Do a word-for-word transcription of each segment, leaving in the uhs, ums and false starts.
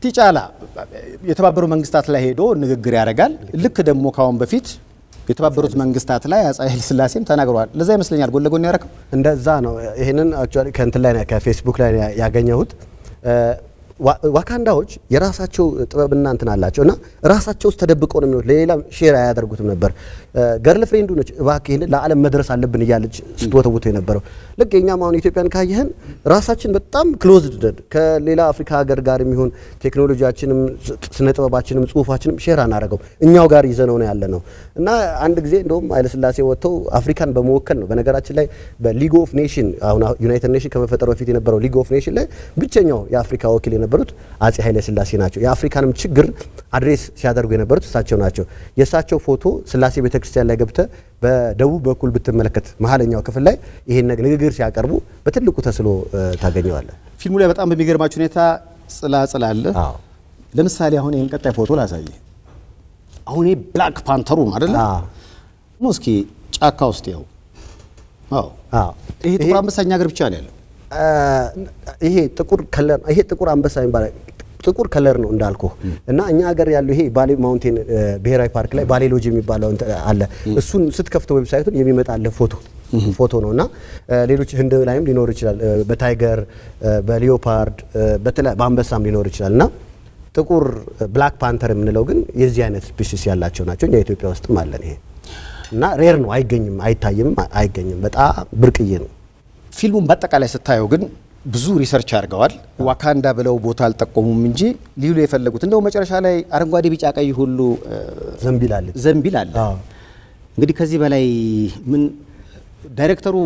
ቲጫላ የተባበሩ መንግስታት ላይ ሄዶ ንግግር ያደርጋል ልክ ደግሞ ካሁን በፊት የተባበሩት መንግስታት ላይ አፄ ኃይለ ሥላሴም ተናግረዋል ለዛ ይመስለኛል ጎን ለጎን ያረከው እንደዛ ነው ይሄንን አክቹአሊ ከእንትን ላይ ከፌስቡክ ላይ ያገኘሁት ዋካንዳዎች የራሳቸው ጥበብና እንትን አላቸውና ራሳቸው ውስጥ ተደብቀው ነው የሚሉት ለሌላ ሼር አያደርጉትም ነበር ገርል ፍሬንዱ ነች እባክህ ይሄን ለዓለም መድረስ አለብን ይያለች ስትወተውተው የነበረው ልክ የኛም አሁን ኢትዮጵያን ካየህን ራሳችን በጣም ክሎዝድ ከሌላ አፍሪካ ሀገር ጋር የሚሆን ቴክኖሎጂያችንም ስነ ጥበባችንም ጽሁፋችንም ሼር አናረጋው እኛው ጋር ይዘነው ነው ያለነው እና አንድ ጊዜ እንደውም ኃይለ ሥላሴ ወጥተው አፍሪካን በመወከል ነው በነገራችን ላይ በሊግ ኦፍ ኔሽን አሁን ዩናይትድ ኔሽን ከመፈጠሩ በፊት የነበረው ሊግ ኦፍ ኔሽን ላይ ብቸኛው የአፍሪካ ወኪል የነበሩት አፄ ኃይለ ሥላሴ ናቸው የአፍሪካንም ችግር አድሬስ ሲያደርጉ የነበሩት እሳቸው ናቸው የሳቸው ፎቶ ሥላሴ ቤተክርስቲያን ላይ ገብተ በደቡብ በኩል ብትመለከት መሐለኛው ክፍል ላይ ይሄን ንግግር ሲያቀርቡ በትልቁ ተስሎ ታገኘዋለህ ፊልሙ ላይ በጣም በሚገርማችሁ ሁኔታ ጽላጽል አለ አዎ ለምሳሌ አሁን ይሄን ቀጣይ ፎቶ ላሳየ አሁን ይሄ ብላክ ፓንተሩ አይደለ አዎ ሙስኪ ጫካ ውስጥ ያው አዎ አዎ ይሄ ጥቁር አንበሳኛ ሀገር ብቻ ነው ያለው ይሄ ጥቁር ከለር ይሄ ጥቁር አንበሳ ይባላል ጥቁር ከለር ነው እንዳልኩ እና እኛ ሀገር ያለው ይሄ ባሌ ማውንቴን ብሔራዊ ፓርክ ላይ ባሌ ሎጅ የሚባለው አለ እሱን ስትከፍተው ዌብሳይቱን የሚመጣልህ ፎቶ ፎቶ ነውና ሌሎች ህንድ ላይም ሊኖር ይችላል በታይገር በሊዮፓርድ በተለይ በአንበሳም ሊኖር ይችላልና ጥቁር ብላክ ፓንተር የምንለው ግን የዚህ አይነት ስፒሺስ ያላቸው ናቸው እኛ ኢትዮጵያ ውስጥም አለን ይሄ እና ሬር ነው አይገኝም አይታይም አይገኝም በጣም ብርቅዬ ነው ፊልሙን በአጠቃላይ ስታየው ግን ብዙ ሪሰርች አድርገዋል ዋካንዳ ብለው ቦታ አልጠቆሙም እንጂ ሊሉ የፈለጉት እንደው መጨረሻ ላይ አረንጓዴ ቢጫ ቀይ ሁሉ ዘምቢል አለ ዘምቢል አለ እንግዲህ ከዚህ በላይ ምን ዳይሬክተሩ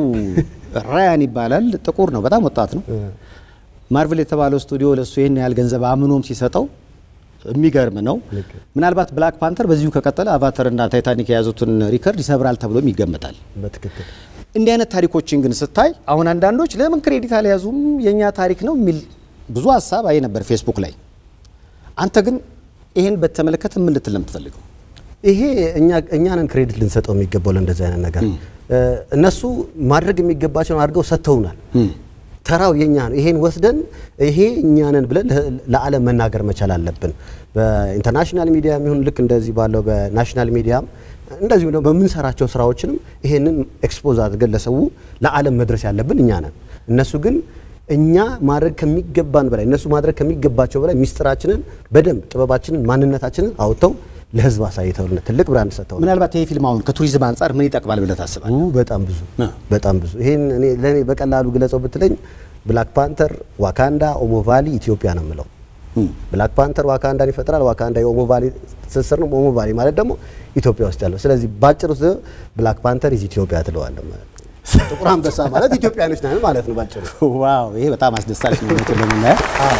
ራያን ይባላል ጥቁር ነው በጣም ወጣት ነው ማርቨል የተባለው ስቱዲዮ ለሱ ይሄን ያህል ገንዘብ አምኖም ሲሰጠው የሚገርም ነው ምናልባት ብላክ ፓንተር በዚሁ ከቀጠለ አቫታር እና ታይታኒክ የያዙትን ሪከርድ ይሰብራል ተብሎም ይገመታል በትክክል እንዲህ አይነት ታሪኮችን ግን ስታይ አሁን አንዳንዶች ለምን ክሬዲት አልያዙም የኛ ታሪክ ነው የሚል ብዙ ሐሳብ አይ ነበር ፌስቡክ ላይ አንተ ግን ይሄን በተመለከተ ምን ልትል ለምትፈልገው ይሄ እኛ እኛንን ክሬዲት ልንሰጠው የሚገባው ለእንደዚህ አይነት ነገር እነሱ ማድረግ የሚገባቸውን አድርገው ሰጥተውናል ተራው የኛ ነው ይሄን ወስደን ይሄ እኛንን ብለን ለዓለም መናገር መቻል አለብን በኢንተርናሽናል ሚዲያ የሚሆን ልክ እንደዚህ ባለው በናሽናል ሚዲያም እንደዚህ ነው በመንሰራቸው ስራዎችንም ይሄንን ኤክስፖዝ አድርገን ለሰው ለዓለም መድረስ ያለብን እኛ ነን እነሱ ግን እኛ ማድረግ ከሚገባን በላይ እነሱ ማድረግ ከሚገባቸው በላይ ሚስጥራችንን በደንብ ጥበባችንን ማንነታችንን አውጥተው ለህዝብ አሳይተውልን ትልቅ ብራንድ ሰጥተው ምናልባት ይሄ ፊልም አሁን ከቱሪዝም አንፃር ምን ይጠቅማል ብለህ ታስባለህ? በጣም ብዙ በጣም ብዙ ይሄን እኔ ለኔ በቀላሉ ግለጸው ብትለኝ ብላክ ፓንተር ዋካንዳ ኦሞ ቫሊ ኢትዮጵያ ነው የምለው ብላክ ፓንተር ዋካንዳን ይፈጥራል ዋካንዳ የኦሞ ቫሊ ስስር ነው ኦሞ ቫሊ ማለት ደግሞ ኢትዮጵያ ውስጥ ያለው ስለዚህ ባጭሩ ብላክ ፓንተር ኢዝ ኢትዮጵያ ትለዋለህ ማለት ጥቁር አንበሳ ማለት ኢትዮጵያኖች ነን ማለት ነው ባጭሩ ዋው ይሄ በጣም አስደሳች ነው ለምናየ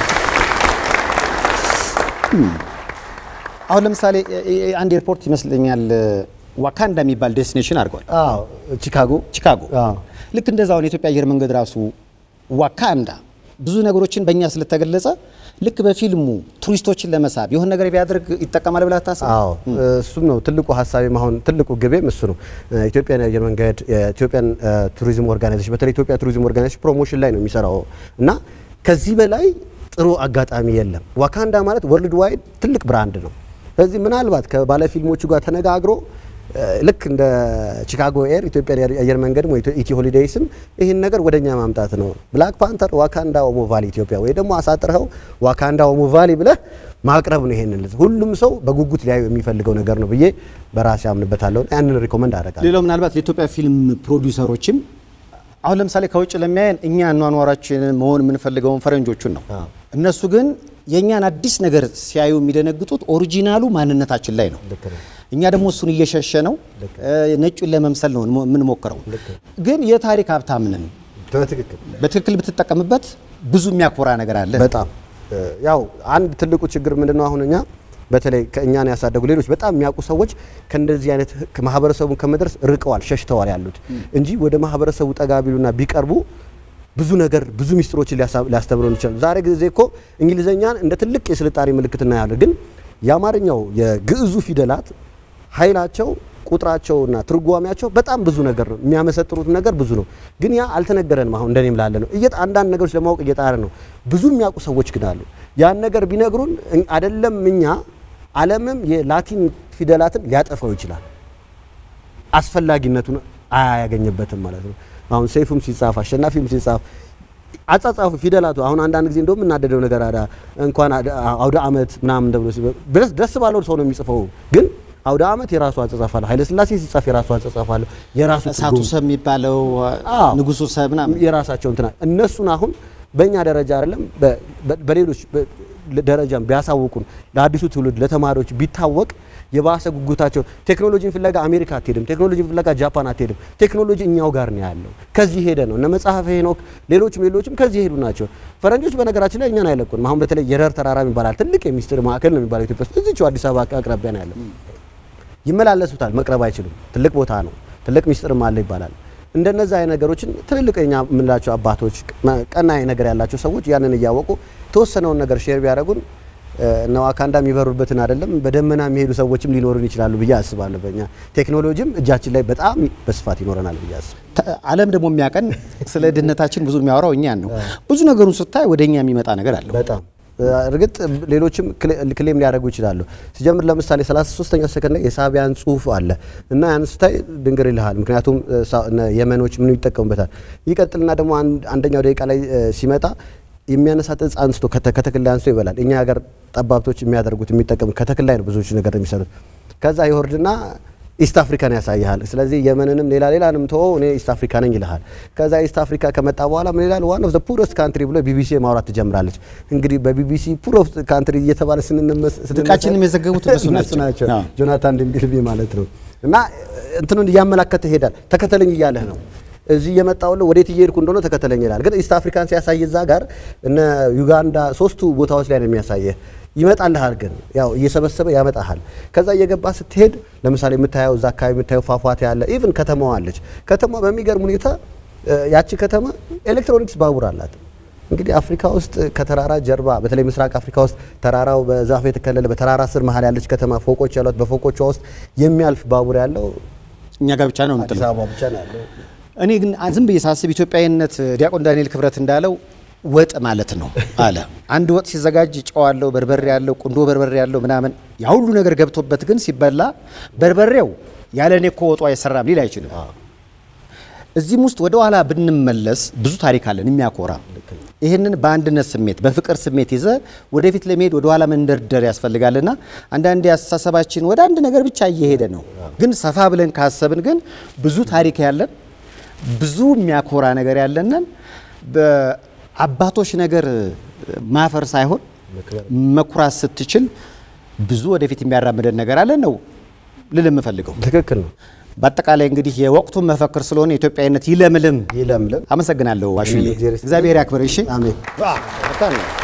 አሁን ለምሳሌ አንድ ኤርፖርት ይመስለኛል ዋካንዳ የሚባል ዴስቲኔሽን አድርጓል አዎ ቺካጎ ቺካጎ አዎ ልክ እንደዛው የኢትዮጵያ አየር መንገድ ራሱ ዋካንዳ ብዙ ነገሮችን በእኛ ስለተገለጸ ልክ በፊልሙ ቱሪስቶችን ለመሳብ የሆነ ነገር ቢያደርግ ይተቀማል ብላ ታስብ አዎ እሱ ነው ትልቁ ሐሳቤም አሁን ትልቁ ግቤም እሱ ነው ኢትዮጵያን አየር መንገድ ኢትዮጵያን ቱሪዝም ኦርጋናይዜሽን በተለይ ኢትዮጵያ ቱሪዝም ኦርጋናይዜሽን ፕሮሞሽን ላይ ነው የሚሰራው እና ከዚህ በላይ ጥሩ አጋጣሚ የለም ዋካንዳ ማለት ወርልድ ዋይድ ትልቅ ብራንድ ነው ስለዚህ ምናልባት ከባለ ፊልሞቹ ጋር ተነጋግሮ ልክ እንደ ቺካጎ ኤር ኢትዮጵያ አየር መንገድ ወይ ኢቲ ሆሊዴይስም ይሄን ነገር ወደኛ ማምጣት ነው ብላክ ፓንተር ዋካንዳ ኦሞ ቫሊ ኢትዮጵያ ወይ ደግሞ አሳጥረው ዋካንዳ ኦሞ ቫሊ ብለ ማቅረብ ነው ይሄንን ሁሉም ሰው በጉጉት ሊያዩ የሚፈልገው ነገር ነው ብዬ በራሴ አምንበታለሁ ያንን ሪኮመንድ አደርጋለሁ ሌላው ምናልባት ለኢትዮጵያ ፊልም ፕሮዲዩሰሮችም አሁን ለምሳሌ ከውጭ ለሚያየን እኛ አኗኗራችን መሆን የምንፈልገውን ፈረንጆቹን ነው እነሱ ግን የኛን አዲስ ነገር ሲያዩ የሚደነግጡት ኦሪጂናሉ ማንነታችን ላይ ነው እኛ ደግሞ እሱን እየሸሸ ነው ነጩን ለመምሰል ነው ምን ሞከረው ግን የታሪክ ሀብታም ነን በትክክል በትክክል ብትጠቀምበት ብዙ የሚያኮራ ነገር አለ በጣም ያው አንድ ትልቁ ችግር ምንድነው አሁንኛ በተለይ ከእኛን ያሳደጉ ሌሎች በጣም የሚያውቁ ሰዎች ከእንደዚህ አይነት ማህበረሰቡን ከመድረስ ርቀዋል ሸሽተዋል ያሉት እንጂ ወደ ማህበረሰቡ ጠጋቢሉና ቢቀርቡ ብዙ ነገር ብዙ ሚስጥሮችን ሊያስተምሩን ይችላል ዛሬ ጊዜ እኮ እንግሊዘኛን እንደ ትልቅ የስልጣኔ ምልክትና ያለ ግን ያማርኛው የግዕዙ ፊደላት ኃይላቸው ቁጥራቸውና ትርጓሜያቸው በጣም ብዙ ነገር ነው የሚያመሰጥሩት ነገር ብዙ ነው ግን ያ አልተነገረንም አሁን እንደኔም ላለ ነው እየት አንዳንድ ነገሮች ለማወቅ እየጣረ ነው ብዙ የሚያውቁ ሰዎች ግን አሉ ያን ነገር ቢነግሩን አይደለም እኛ ዓለምም የላቲን ፊደላትን ሊያጠፋው ይችላል አስፈላጊነቱን አያገኝበትም ማለት ነው አሁን ሰይፉም ሲጻፍ አሸናፊም ሲጻፍ አጻጻፉ ፊደላቱ አሁን አንዳንድ ጊዜ እንደውም እናደደው ነገር አዳ እንኳን አውደ አመት ምናምን እንደብሎ ደስ ደስ ባለው ሰው ነው የሚጽፈው ግን አውደ አመት የራሱ አጻጻፍ አለ ኃይለ ሥላሴ ሲጻፍ የራሱ አጻጻፍ አለ የራሱ ሳቱ ሰም የሚባለው ንጉሱ ሰም ምናምን የራሳቸው እንትና እነሱን አሁን በእኛ ደረጃ አይደለም በሌሎች ደረጃም ቢያሳውቁን ለአዲሱ ትውልድ ለተማሪዎች ቢታወቅ የባሰ ጉጉታቸው ቴክኖሎጂን ፍለጋ አሜሪካ አትሄድም ቴክኖሎጂን ፍለጋ ጃፓን አትሄድም ቴክኖሎጂ እኛው ጋር ነው ያለው ከዚህ ሄደ ነው እነ መጽሐፈ ሄኖክ ሌሎችም ሌሎችም ከዚህ ሄዱ ናቸው ፈረንጆች በነገራችን ላይ እኛን አይለቁንም አሁን በተለይ የረር ተራራ ይባላል ትልቅ የሚስጥር ማዕከል ነው የሚባለው ኢትዮጵያ ውስጥ እዚሁ አዲስ አበባ አቅራቢያ ነው ያለው ይመላለሱታል መቅረብ አይችሉም ትልቅ ቦታ ነው ትልቅ ሚስጥርም አለ ይባላል እንደነዛ አይነት ነገሮችን ትልልቀኛ ምንላቸው አባቶች ቀናይ ነገር ያላቸው ሰዎች ያንን ያያወቁ ተወሰነውን ነገር ሼር ቢያደርጉን ነው አካንዳ የሚበሩበትን አይደለም በደመና የሚሄዱ ሰዎችም ሊኖሩን ይችላሉ ብዬ አስባለሁ በእኛ ቴክኖሎጂም እጃችን ላይ በጣም በስፋት ይኖረናል ብዬ አስባለሁ ዓለም ደግሞ የሚያቀን ስለ ድህነታችን ብዙ የሚያወራው እኛን ነው ብዙ ነገሩን ስታይ ወደኛ የሚመጣ ነገር አለ በጣም እርግጥ ሌሎችም ክሌም ሊያደርጉ ይችላሉ ሲጀምር ለምሳሌ ሰላሳ ሶስተኛው ሰከንድ ላይ የሳቢያን ጽሁፍ አለ እና ያን ስታይ ድንገር ይልሃል ምክንያቱም የመኖች ምን ይጠቀሙበታል ይቀጥልና ደግሞ አንደኛው ደቂቃ ላይ ሲመጣ የሚያነሳት እጽ አንስቶ ከተክል ላይ አንስቶ ይበላል እኛ ሀገር ጠባብቶች የሚያደርጉት የሚጠቀሙ ከተክል ላይ ነው ብዙዎች ነገር የሚሰሩት ከዛ ይወርድና ኢስት አፍሪካን ያሳያል ስለዚህ የመንንም ሌላ ሌላንም ተው እኔ ኢስት አፍሪካ ነኝ ይልሃል ከዛ ኢስት አፍሪካ ከመጣ በኋላ ምን ይላል ዋን ኦፍ ዘ ፑረስት ካንትሪ ብሎ ቢቢሲ ማውራት ትጀምራለች እንግዲህ በቢቢሲ ፑር ኦፍ ካንትሪ እየተባለ ስንነመስ ድቃችንም የዘገቡት እነሱ ናቸው ጆናታን ዲምቢልቢ ማለት ነው እና እንትኑን እያመላከተ ይሄዳል ተከተለኝ እያለህ ነው እዚህ የመጣው ወዴት እየሄድኩ እንደሆነ ተከተለኝ ይላል ግን ኢስት አፍሪካን ሲያሳይ እዛ ጋር እነ ዩጋንዳ ሶስቱ ቦታዎች ላይ ነው የሚያሳየህ ይመጣልሃል ግን ያው እየሰበሰበ ያመጣሃል ከዛ እየገባ ስትሄድ ለምሳሌ የምታየው እዛ አካባቢ የምታየው ፏፏቴ ያለ ኢቭን ከተማዋ አለች ከተማዋ በሚገርም ሁኔታ ያቺ ከተማ ኤሌክትሮኒክስ ባቡር አላት እንግዲህ አፍሪካ ውስጥ ከተራራ ጀርባ በተለይ ምስራቅ አፍሪካ ውስጥ ተራራው በዛፍ የተከለለ በተራራ ስር መሃል ያለች ከተማ ፎቆች ያሏት በፎቆቿ ውስጥ የሚያልፍ ባቡር ያለው እኛ ጋር ብቻ ነው አዲስ አበባ ብቻ ነው ያለው እኔ ግን ዝም ብዬ ሳስብ ኢትዮጵያዊነት ዲያቆን ዳንኤል ክብረት እንዳለው ወጥ ማለት ነው አለ አንድ ወጥ ሲዘጋጅ ጨው አለው በርበሬ ያለው ቁንዶ በርበሬ ያለው ምናምን ያ ሁሉ ነገር ገብቶበት ግን ሲበላ በርበሬው ያለኔ እኮ ወጡ አይሰራም ሊል አይችልም እዚህም ውስጥ ወደ ኋላ ብንመለስ ብዙ ታሪክ አለን የሚያኮራ ይሄንን በአንድነት ስሜት በፍቅር ስሜት ይዘ ወደፊት ለመሄድ ወደ ኋላ መንደርደር ያስፈልጋልና አንዳንድ ያስተሳሰባችን ወደ አንድ ነገር ብቻ እየሄደ ነው ግን ሰፋ ብለን ካሰብን ግን ብዙ ታሪክ ያለን ብዙ የሚያኮራ ነገር ያለንን በአባቶች ነገር ማፈር ሳይሆን መኩራት ስትችል ብዙ ወደፊት የሚያራምደን ነገር አለ ነው ልልም ፈልገው ትክክል ነው በአጠቃላይ እንግዲህ የወቅቱን መፈክር ስለሆነ ኢትዮጵያዊነት ይለምልም ይለምልም አመሰግናለሁ ዋሽዬ እግዚአብሔር ያክብር እሺ አሜን